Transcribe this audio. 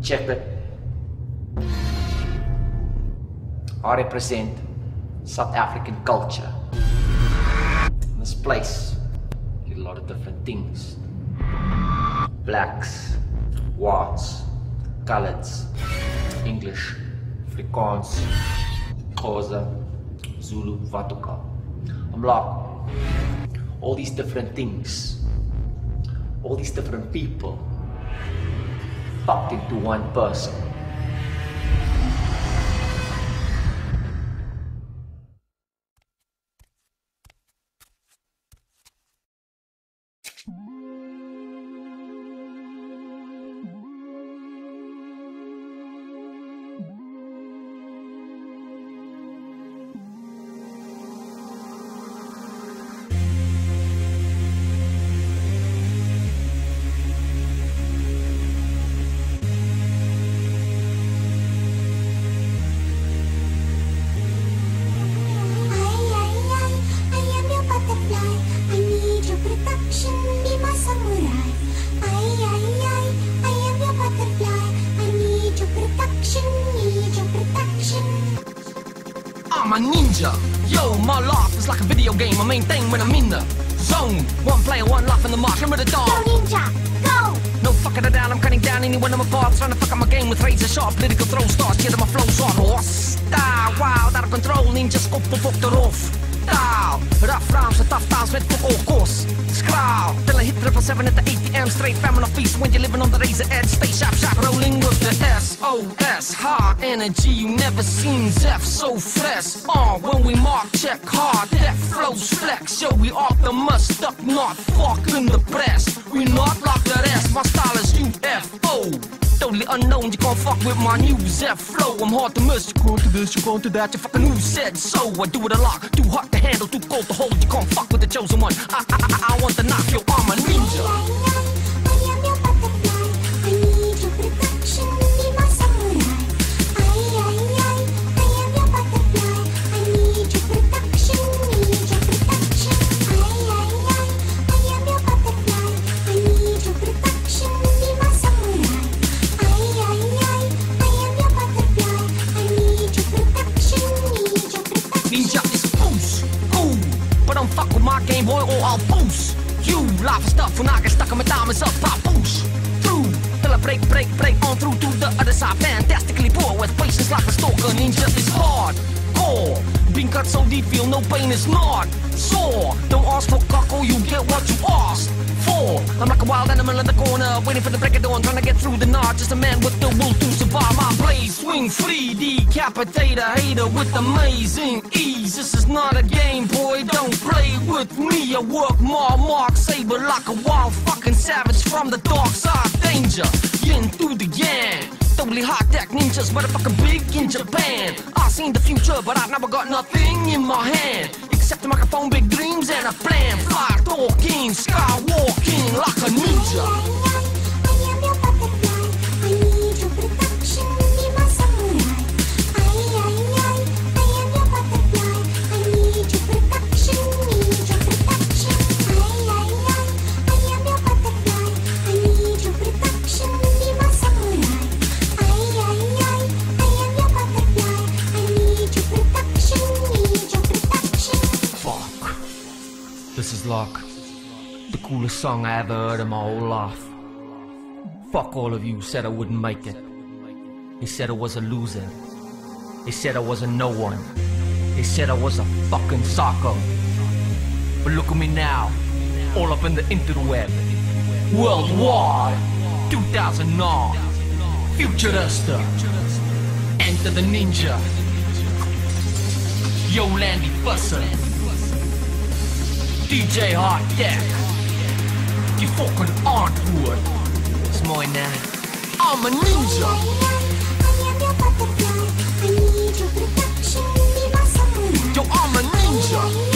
Check it. I represent South African culture. In this place, you get a lot of different things. Blacks, whites, coloreds, English, Afrikaans, Xhosa, Zulu, wat ook al. I'm like, all these different things, all these different people, packed into one person. I'm a ninja. Yo, my life is like a video game. I maintain when I'm in the zone. One player, one life in the mark. Remember the dog. Go ninja, go! No fucking it down. I'm cutting down anyone on my path. Trying to fuck up my game with razor sharp political throw stars. Get my flows on horse. Style, wild, out of control. Ninja skop op eraf. Taal, rough rounds with tough times met fuck all course. Skraal, till I hit 777 at the ATM. Straight famine of peace when you're living on the razor edge. Stay sharp, sharp, rolling with the SOS. High energy, you never seen Zeph so fresh. When we mark, check hard, that flows flex. Yo, we off the must up, not fucking the press. We not like the rest, my style is UFO. Totally unknown, you can't fuck with my new Zeph flow. I'm hard to miss, you go to this, you go to that. You fucking who said so? I do it a lot, too hot to handle, too cold to hold. You can't fuck with the chosen one. I want to knock your arm a ninja. I am your butterfly. I need your protection. Be my samurai. I am your butterfly. I need your protection. Need your protection. I am your butterfly. I need your protection. Be my samurai. I am your butterfly. I need your protection. Need your protection. Ninja is boost, cool. But don't fuck with my Game Boy or I'll boost. You live stuff when I get stuck in my diamonds up, pop boost. Through, till I break on through to the other side. Fantastically poor with patience like a stalker. Ninja is hard, core. Being cut so deep, feel no pain is not sore. Don't ask for cockle, you get what you asked for. I'm like a wild animal in the corner, waiting for the break of dawn, trying to get through the night. Just a man with the will to survive. My blade swing free, decapitate a hater with amazing ease. This is not a game, boy, don't play with me. I work my mark saber like a wild fucking savage from the dark side. Danger, yin through the yang. Totally high tech ninjas, motherfucking big in Japan. I seen the future, but I never got nothing in my hand except a microphone, big dreams, and a plan. Fly talking, skywalking like a ninja. I am your butterfly. I need your protection. Be my samurai. I am your butterfly. I need your protection. Need your protection. I am your butterfly. I need your protection. Be my samurai. I am your butterfly. I need your protection. Need your protection. Fuck. This is like the coolest song I ever heard in my whole life. Fuck all of you who said I wouldn't make it. They said I was a loser. They said I was a no one. They said I was a fucking psycho. But look at me now, all up in the interweb. Worldwide, 2009, Futurista. Enter the ninja. Yo, Landy Fusser. DJ Hot Deck. Die fucking antwoord. Is mooi, né? I'm a ninja. I am your butterfly. I need your protection. Be my samurai. Yo, I'm a ninja.